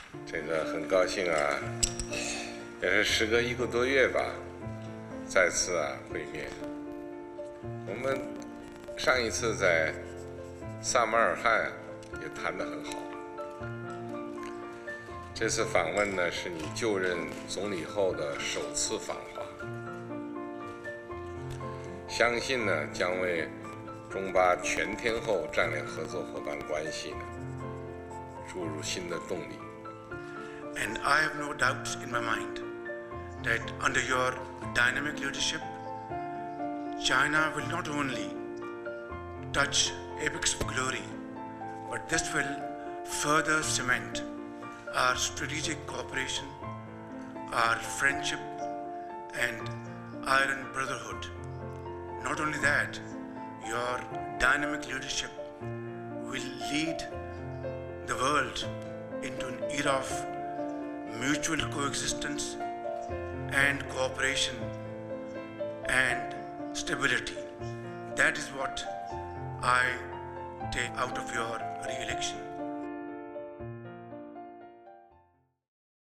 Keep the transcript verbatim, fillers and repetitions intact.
这个很高兴啊，也是时隔一个多月吧，再次啊会面。我们上一次在萨马尔罕也谈得很好，这次访问呢是你就任总理后的首次访华，相信呢将为中巴全天候战略合作伙伴关系呢注入新的动力。 And I have no doubts in my mind that under your dynamic leadership, China will not only touch apex of glory, but this will further cement our strategic cooperation, our friendship, and iron brotherhood. Not only that, your dynamic leadership will lead the world into an era of mutual coexistence and cooperation and stability. That is what I take out of your re-election.